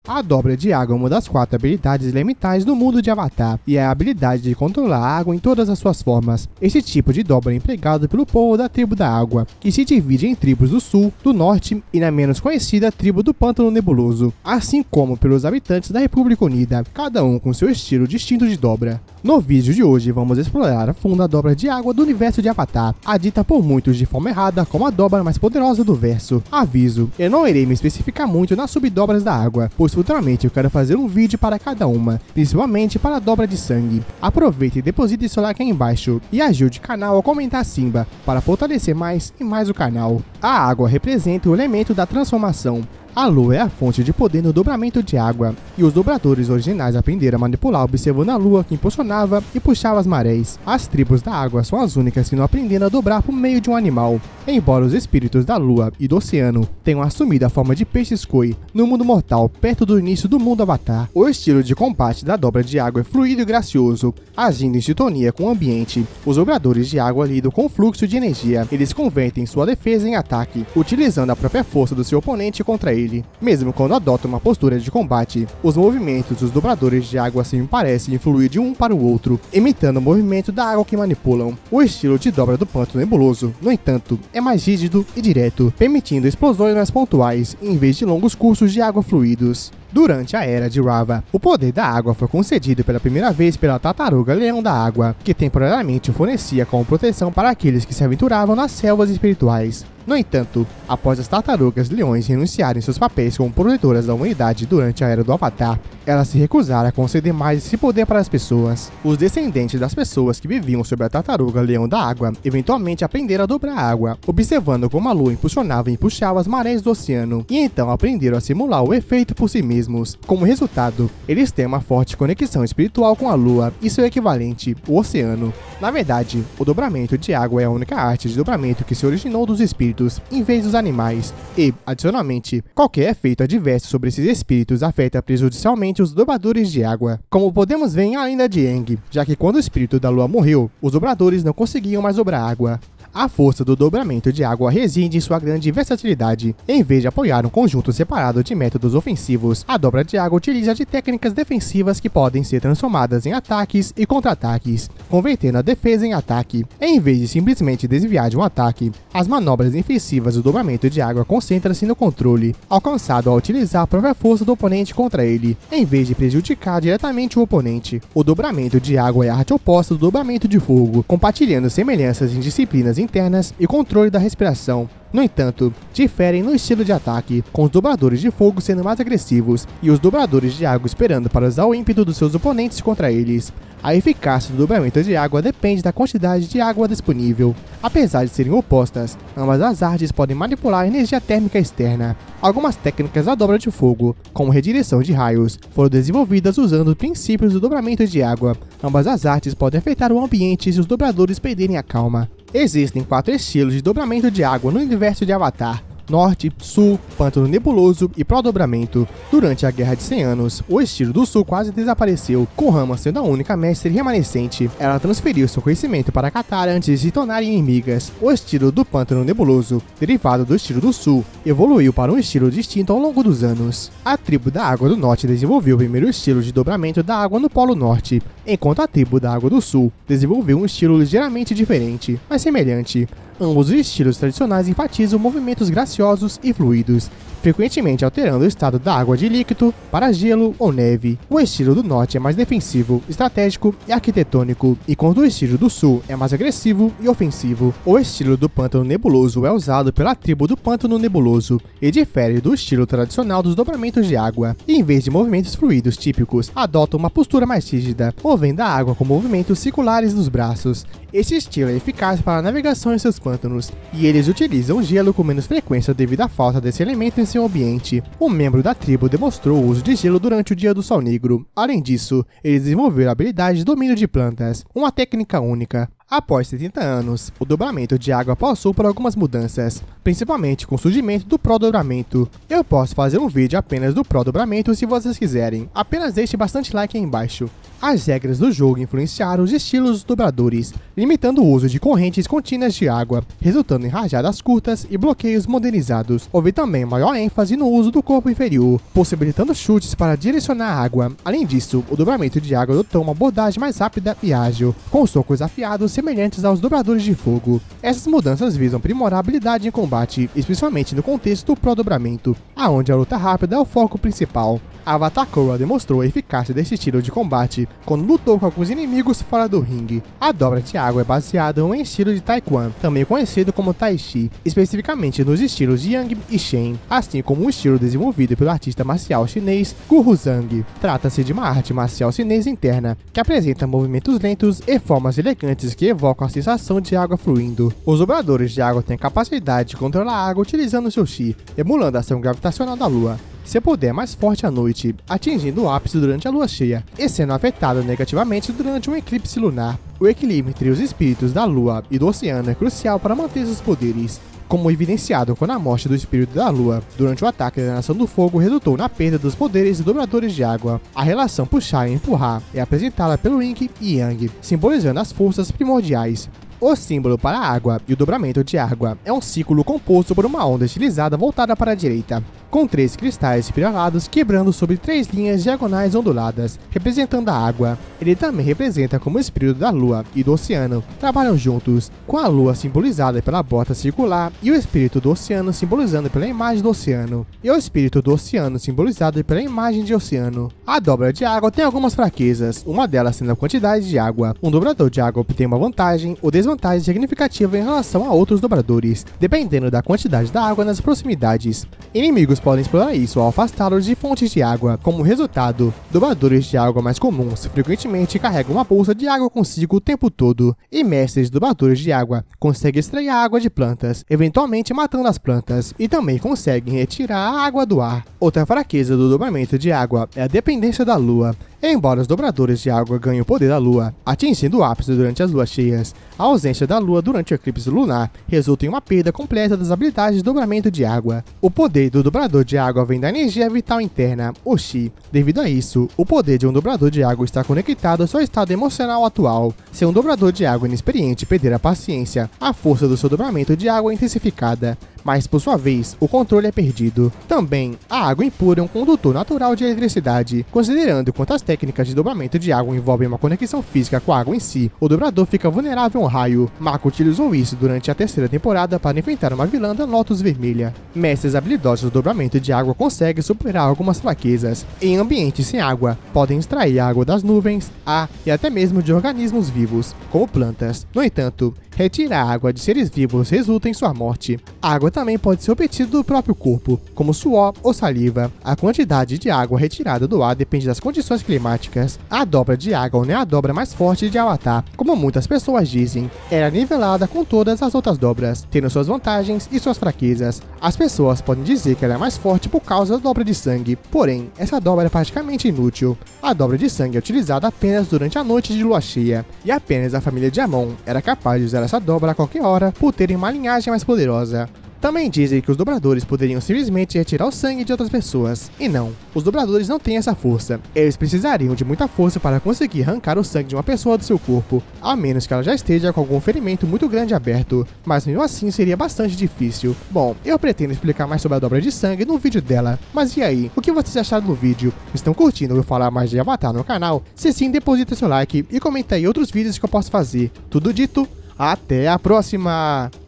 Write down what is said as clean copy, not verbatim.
A dobra de água é uma das 4 habilidades elementais do mundo de Avatar, e é a habilidade de controlar a água em todas as suas formas. Esse tipo de dobra é empregado pelo povo da Tribo da Água, que se divide em tribos do Sul, do Norte e na menos conhecida Tribo do Pântano Nebuloso, assim como pelos habitantes da República Unida, cada um com seu estilo distinto de dobra. No vídeo de hoje vamos explorar a fundo a dobra de água do universo de Avatar, a dita por muitos de forma errada como a dobra mais poderosa do verso. Aviso, eu não irei me especificar muito nas subdobras da água, pois futuramente eu quero fazer um vídeo para cada uma, principalmente para a dobra de sangue. Aproveite e deposite seu like aí embaixo, e ajude o canal a comentar acima, para fortalecer mais e mais o canal. A água representa o elemento da transformação. A lua é a fonte de poder no dobramento de água, e os dobradores originais aprenderam a manipular observando a lua que impulsionava e puxava as marés. As tribos da água são as únicas que não aprenderam a dobrar por meio de um animal. Embora os espíritos da lua e do oceano tenham assumido a forma de peixes koi no mundo mortal perto do início do mundo Avatar, o estilo de combate da dobra de água é fluido e gracioso, agindo em sintonia com o ambiente. Os dobradores de água lidam com o fluxo de energia, eles convertem sua defesa em ataque, utilizando a própria força do seu oponente contra ele. Mesmo quando adotam uma postura de combate, os movimentos dos dobradores de água assim parecem fluir de um para o outro, imitando o movimento da água que manipulam. O estilo de dobra do Pântano Nebuloso, no entanto, é mais rígido e direto, permitindo explosões mais pontuais, em vez de longos cursos de água fluidos. Durante a Era de Raava, o poder da água foi concedido pela primeira vez pela tartaruga Leão da Água, que temporariamente fornecia como proteção para aqueles que se aventuravam nas selvas espirituais. No entanto, após as tartarugas leões renunciarem seus papéis como protetoras da humanidade durante a Era do Avatar, elas se recusaram a conceder mais esse poder para as pessoas. Os descendentes das pessoas que viviam sob a tartaruga Leão da Água eventualmente aprenderam a dobrar a água, observando como a lua impulsionava e puxava as marés do oceano, e então aprenderam a simular o efeito por si mesmos. Como resultado, eles têm uma forte conexão espiritual com a lua e seu equivalente, o oceano. Na verdade, o dobramento de água é a única arte de dobramento que se originou dos espíritos, em vez dos animais, e, adicionalmente, qualquer efeito adverso sobre esses espíritos afeta prejudicialmente os dobradores de água, como podemos ver em A Lenda de Aang, já que quando o espírito da lua morreu, os dobradores não conseguiam mais dobrar água. A força do dobramento de água reside em sua grande versatilidade. Em vez de apoiar um conjunto separado de métodos ofensivos, a dobra de água utiliza de técnicas defensivas que podem ser transformadas em ataques e contra-ataques, convertendo a defesa em ataque. Em vez de simplesmente desviar de um ataque, as manobras defensivas do dobramento de água concentram-se no controle, alcançado ao utilizar a própria força do oponente contra ele, em vez de prejudicar diretamente o oponente. O dobramento de água é a arte oposta do dobramento de fogo, compartilhando semelhanças em disciplinas internas e controle da respiração. No entanto, diferem no estilo de ataque, com os dobradores de fogo sendo mais agressivos e os dobradores de água esperando para usar o ímpeto dos seus oponentes contra eles. A eficácia do dobramento de água depende da quantidade de água disponível. Apesar de serem opostas, ambas as artes podem manipular a energia térmica externa. Algumas técnicas da dobra de fogo, como redireção de raios, foram desenvolvidas usando os princípios do dobramento de água. Ambas as artes podem afetar o ambiente se os dobradores perderem a calma. Existem 4 estilos de dobramento de água no universo de Avatar: Norte, Sul, Pântano Nebuloso e Prodobramento. Durante a Guerra de 100 Anos, o estilo do Sul quase desapareceu, com Rama sendo a única mestre remanescente. Ela transferiu seu conhecimento para Katara antes de se tornarem inimigas. O estilo do Pântano Nebuloso, derivado do estilo do Sul, evoluiu para um estilo distinto ao longo dos anos. A tribo da Água do Norte desenvolveu o primeiro estilo de dobramento da água no Polo Norte, enquanto a tribo da Água do Sul desenvolveu um estilo ligeiramente diferente, mas semelhante. Ambos os estilos tradicionais enfatizam movimentos graciosos e fluidos, frequentemente alterando o estado da água de líquido para gelo ou neve. O estilo do norte é mais defensivo, estratégico e arquitetônico, enquanto o estilo do sul é mais agressivo e ofensivo. O estilo do Pântano Nebuloso é usado pela tribo do Pântano Nebuloso e difere do estilo tradicional dos dobramentos de água. E, em vez de movimentos fluidos típicos, adota uma postura mais rígida, movendo a água com movimentos circulares nos braços. Esse estilo é eficaz para a navegação em seus pântanos, e eles utilizam gelo com menos frequência devido à falta desse elemento em seu ambiente. Um membro da tribo demonstrou o uso de gelo durante o Dia do Sol Negro. Além disso, eles desenvolveram a habilidade de domínio de plantas, uma técnica única. Após 70 anos, o dobramento de água passou por algumas mudanças, principalmente com o surgimento do Pro-dobramento. Eu posso fazer um vídeo apenas do Pro-dobramento se vocês quiserem, apenas deixe bastante like aí embaixo. As regras do jogo influenciaram os estilos dos dobradores, limitando o uso de correntes contínuas de água, resultando em rajadas curtas e bloqueios modernizados. Houve também maior ênfase no uso do corpo inferior, possibilitando chutes para direcionar a água. Além disso, o dobramento de água adotou uma abordagem mais rápida e ágil, com socos afiados semelhantes aos dobradores de fogo. Essas mudanças visam aprimorar a habilidade em combate, especialmente no contexto do Pro-dobramento, aonde a luta rápida é o foco principal. A Avatar Korra demonstrou a eficácia desse estilo de combate quando lutou com alguns inimigos fora do ringue. A dobra de água é baseada em um estilo de Taekwon, também conhecido como Tai Chi, especificamente nos estilos Yang e Shen, assim como um estilo desenvolvido pelo artista marcial chinês Guru Zhang. Trata-se de uma arte marcial chinesa interna, que apresenta movimentos lentos e formas elegantes que evocam a sensação de água fluindo. Os dobradores de água têm a capacidade de controlar a água utilizando seu Chi, emulando a ação gravitacional da Lua. Seu poder é mais forte à noite, atingindo o ápice durante a lua cheia, e sendo afetado negativamente durante um eclipse lunar. O equilíbrio entre os espíritos da lua e do oceano é crucial para manter seus poderes, como evidenciado quando a morte do espírito da lua durante o ataque da Nação do Fogo resultou na perda dos poderes de dobradores de água. A relação puxar e empurrar é apresentada pelo Yin e Yang, simbolizando as forças primordiais. O símbolo para a água e o dobramento de água é um círculo composto por uma onda estilizada voltada para a direita, com 3 cristais espiralados quebrando sobre 3 linhas diagonais onduladas, representando a água. Ele também representa como o espírito da lua e do oceano trabalham juntos, com a lua simbolizada pela bota circular e o espírito do oceano simbolizando pela imagem do oceano, e o espírito do oceano simbolizado pela imagem de oceano. A dobra de água tem algumas fraquezas, uma delas sendo a quantidade de água. Um dobrador de água obtém uma vantagem ou desvantagem significativa em relação a outros dobradores, dependendo da quantidade da água nas proximidades. Inimigos podem explorar isso ao afastá-los de fontes de água. Como resultado, dobradores de água mais comuns frequentemente carregam uma bolsa de água consigo o tempo todo, e mestres dobradores de água conseguem extrair a água de plantas, eventualmente matando as plantas, e também conseguem retirar a água do ar. Outra fraqueza do dobramento de água é a dependência da lua. Embora os dobradores de água ganhem o poder da lua, atingindo o ápice durante as luas cheias, a ausência da lua durante o eclipse lunar resulta em uma perda completa das habilidades de dobramento de água. O poder do dobrador de água vem da energia vital interna, o Chi. Devido a isso, o poder de um dobrador de água está conectado ao seu estado emocional atual. Se um dobrador de água inexperiente perder a paciência, a força do seu dobramento de água é intensificada, mas por sua vez, o controle é perdido. Também, a água impura é um condutor natural de eletricidade. Considerando quantas técnicas de dobramento de água envolvem uma conexão física com a água em si, o dobrador fica vulnerável ao raio. Mako utilizou isso durante a 3ª temporada para enfrentar uma vilã da Lotus Vermelha. Mestres habilidosos do dobramento de água conseguem superar algumas fraquezas. Em ambientes sem água, podem extrair a água das nuvens, ar e até mesmo de organismos vivos, como plantas. No entanto, retirar a água de seres vivos resulta em sua morte. A água também pode ser obtida do próprio corpo, como suor ou saliva. A quantidade de água retirada do ar depende das condições climáticas. A dobra de água não é a dobra mais forte de Avatar, como muitas pessoas dizem. Ela é nivelada com todas as outras dobras, tendo suas vantagens e suas fraquezas. As pessoas podem dizer que ela é mais forte por causa da dobra de sangue, porém, essa dobra é praticamente inútil. A dobra de sangue é utilizada apenas durante a noite de lua cheia, e apenas a família de Amon era capaz de usar essa dobra a qualquer hora por terem uma linhagem mais poderosa. Também dizem que os dobradores poderiam simplesmente retirar o sangue de outras pessoas. E não, os dobradores não têm essa força. Eles precisariam de muita força para conseguir arrancar o sangue de uma pessoa do seu corpo, a menos que ela já esteja com algum ferimento muito grande aberto, mas mesmo assim seria bastante difícil. Bom, eu pretendo explicar mais sobre a dobra de sangue no vídeo dela, mas e aí, o que vocês acharam do vídeo? Estão curtindo eu falar mais de Avatar no canal? Se sim, deposita seu like e comenta aí outros vídeos que eu posso fazer. Tudo dito, até a próxima!